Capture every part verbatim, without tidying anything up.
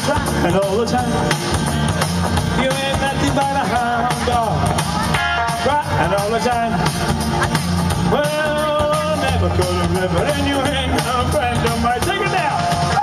crying all the time. You ain't nothing but a hound dog, crying all the time. Well, I never could have lived, but then you ain't no friend of mine. Take it down.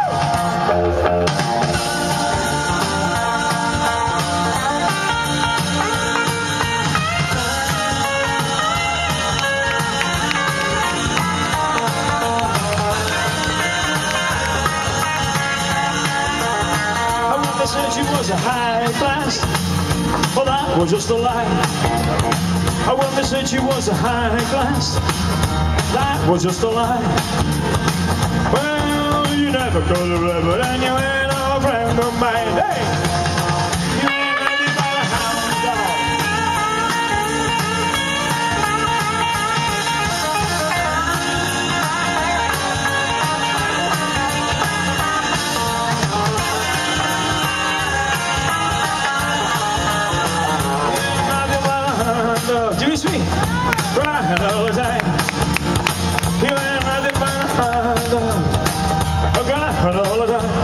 They said you was a high class, well that was just a lie. Oh, when they said you was a high class, that was just a lie. Well, you never could have lived, but then you ain't no friend of mine. Hey, you ain't nothing but a hound dog. Jimmy Sweet, crying all the time. You ain't nothing but a hound dog, crying all the time.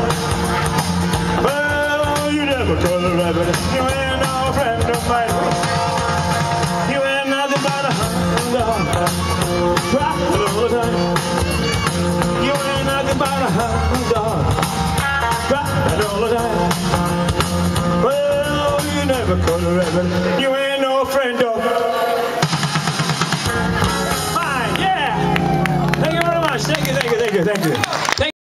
Well, you never could have lived, you ain't no friend of mine. You ain't nothing but a hound dog, crying all the time. You ain't nothing but a hound dog, crying all the time. Well, you never could have lived, you ain't no friend of mine. Yeah. Thank you very much. Thank you, thank you, thank you, thank you.